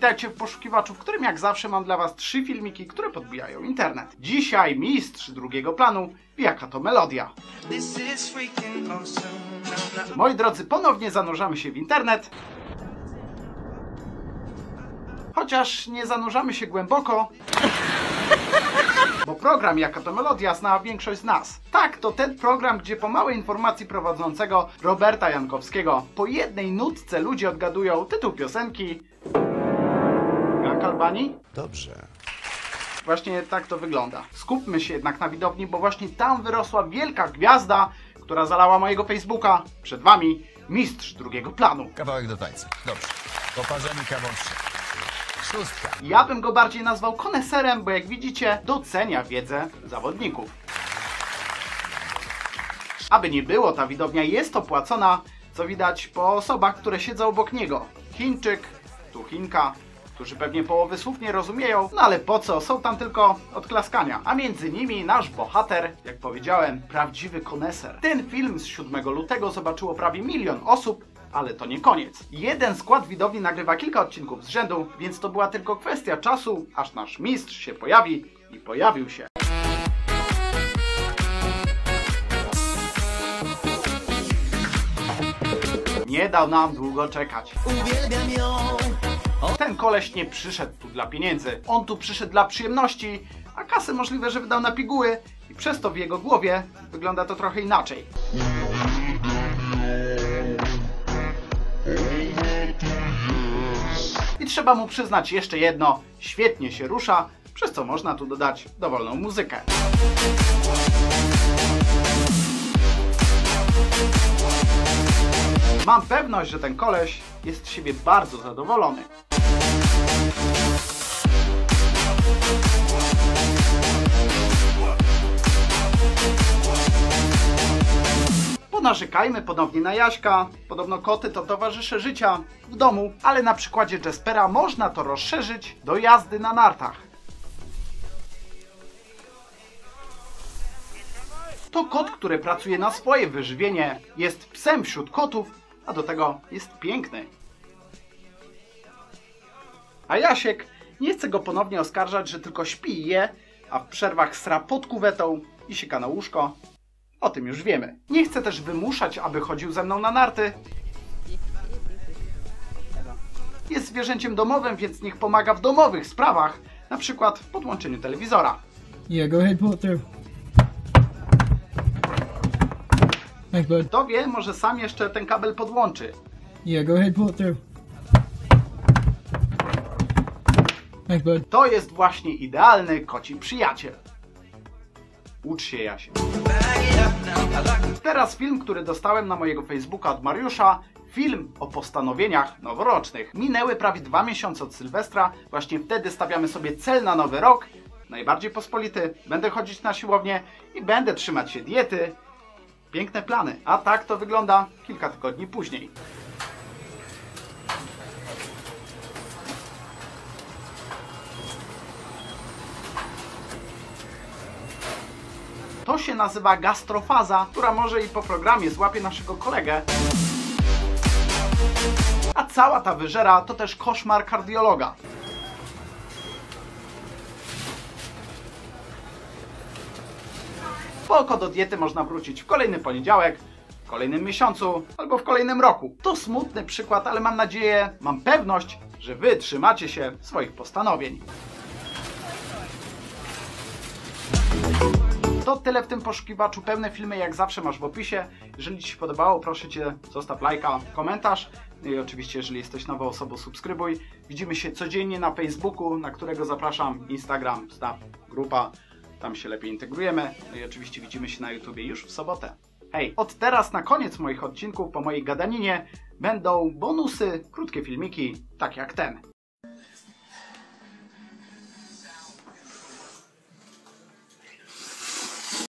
Witajcie w poszukiwaczu, w którym jak zawsze mam dla was 3 filmiki, które podbijają internet. Dzisiaj mistrz drugiego planu, jaka to melodia. Moi drodzy, ponownie zanurzamy się w internet. Chociaż nie zanurzamy się głęboko, bo program Jaka to melodia zna większość z nas. Tak, to ten program, gdzie po małej informacji prowadzącego Roberta Jankowskiego po jednej nutce ludzie odgadują tytuł piosenki. Gang Albanii? Dobrze. Właśnie tak to wygląda. Skupmy się jednak na widowni, bo właśnie tam wyrosła wielka gwiazda, która zalała mojego Facebooka. Przed wami mistrz drugiego planu. Kawałek do tańca. Dobrze. Poparzenie kawątrzy. 6. Ja bym go bardziej nazwał koneserem, bo jak widzicie, docenia wiedzę zawodników. Aby nie było, ta widownia jest opłacona, co widać po osobach, które siedzą obok niego. Chińczyk, tu Chinka, którzy pewnie połowy słów nie rozumieją, no ale po co, są tam tylko od klaskania. A między nimi nasz bohater, jak powiedziałem, prawdziwy koneser. Ten film z 7 lutego zobaczyło prawie 1 000 000 osób, ale to nie koniec. Jeden skład widowni nagrywa kilka odcinków z rzędu, więc to była tylko kwestia czasu, aż nasz mistrz się pojawi i pojawił się. Nie dał nam długo czekać. Uwielbiam ją. Ten koleś nie przyszedł tu dla pieniędzy. On tu przyszedł dla przyjemności, a kasę możliwe, że wydał na piguły i przez to w jego głowie wygląda to trochę inaczej. I trzeba mu przyznać jeszcze jedno, świetnie się rusza, przez co można tu dodać dowolną muzykę. Mam pewność, że ten koleś jest z siebie bardzo zadowolony. Narzekajmy ponownie na Jaśka. Podobno koty to towarzysze życia w domu, ale na przykładzie Jaspera można to rozszerzyć do jazdy na nartach. To kot, który pracuje na swoje wyżywienie, jest psem wśród kotów, a do tego jest piękny. A Jasiek nie chce go ponownie oskarżać, że tylko śpi i je, a w przerwach sra pod kuwetą i sika na łóżko. O tym już wiemy. Nie chcę też wymuszać, aby chodził ze mną na narty. Jest zwierzęciem domowym, więc niech pomaga w domowych sprawach, na przykład w podłączeniu telewizora. Yeah, go ahead, pull it through. Thanks, bud. Kto wie, może sam jeszcze ten kabel podłączy. Yeah, go ahead, pull it through. Thanks, bud. To jest właśnie idealny koci przyjaciel. Ucz się, Jasiek. Teraz film, który dostałem na mojego Facebooka od Mariusza. Film o postanowieniach noworocznych. Minęły prawie 2 miesiące od Sylwestra. Właśnie wtedy stawiamy sobie cel na nowy rok. Najbardziej pospolity. Będę chodzić na siłownię i będę trzymać się diety. Piękne plany. A tak to wygląda kilka tygodni później. To się nazywa gastrofaza, która może i po programie złapie naszego kolegę. A cała ta wyżera to też koszmar kardiologa. Spoko, do diety można wrócić w kolejny poniedziałek, w kolejnym miesiącu albo w kolejnym roku. To smutny przykład, ale mam nadzieję, mam pewność, że wy trzymacie się swoich postanowień. To tyle w tym poszukiwaczu. Pełne filmy jak zawsze masz w opisie. Jeżeli ci się podobało, proszę cię, zostaw lajka, komentarz. No i oczywiście, jeżeli jesteś nową osobą, subskrybuj. Widzimy się codziennie na Facebooku, na którego zapraszam. Instagram, Snap, grupa. Tam się lepiej integrujemy. No i oczywiście widzimy się na YouTubie już w sobotę. Hej, od teraz na koniec moich odcinków po mojej gadaninie będą bonusy, krótkie filmiki, tak jak ten.